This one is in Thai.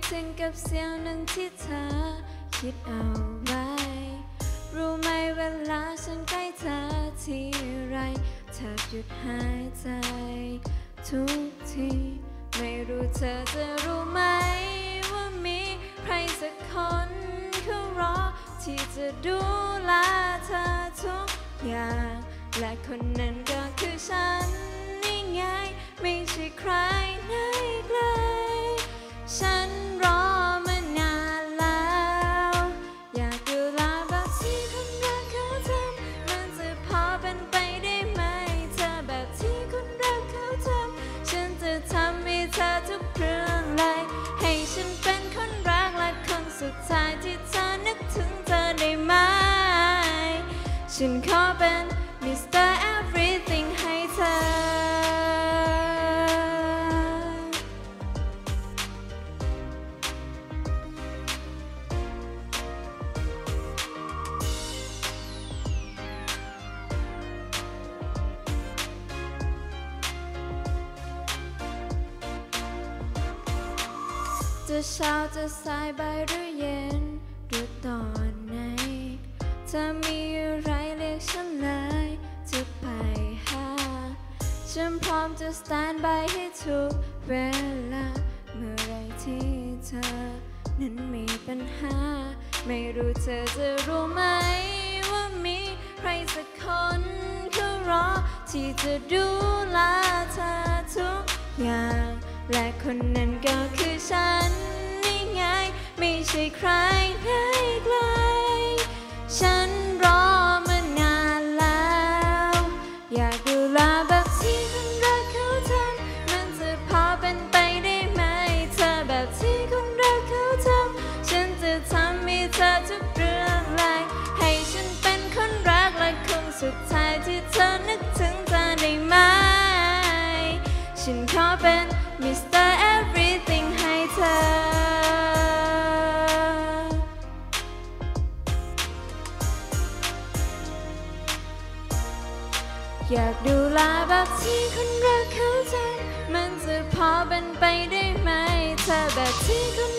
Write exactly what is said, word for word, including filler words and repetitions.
ถึงกับเสี้ยวหนึ่งที่เธอคิดเอาไว้รู้ไหมเวลาฉันใกล้เธอทีไรแทบหยุดหายใจทุกทีไม่รู้เธอจะรู้ไหมว่ามีใครสักคนเขารอที่จะดูแลเธอทุกอย่างและคนนั้นก็คือฉันนี่ไงไม่ใช่ใครไหนไกลฉันรอมานานแล้วอยากดูแลแบบที่คนรักเขาทำมันจะพอเป็นไปได้ไหมเธอแบบที่คนรักเขาทำฉันจะทำให้เธอทุกเรื่องเลยให้ฉันเป็นคนรักและคนสุดท้ายที่เธอนึกถึงเธอได้ไหมฉันขอเป็นมิสเตอร์ Everything ให้เธอจะเช้าจะสายบ่ายหรือเย็นหรือตอนไหนเธอมีอะไรเรียกฉันเลยจะไปหาฉันพร้อมจะ stand by ให้ทุกเวลาเมื่อไรที่เธอนั้นมีปัญหาไม่รู้เธอจะรู้ไหมว่ามีใครสักคนเขารอที่จะดูแลเธอทุกอย่างและคนนั้นก็คือฉันนี่ไงไม่ใช่ใครไหนไกลฉันรอมานานแล้วอยากดูแลแบบที่คนรักเขาทำมันจะพอเป็นไปได้ไหมเธอแบบที่คนรักเขาทำฉันจะทำให้เธอทุกเรื่องเลยให้ฉันเป็นคนรักและคนสุดท้ายที่เธอนึกถึงเธอได้ไหมฉันขอเป็นมิสเตอร์ Everything ให้เธออยากดูแลแบบที่คนรักเขาทำมันจะพอเป็นไปได้ไหมเธอแบบที่คน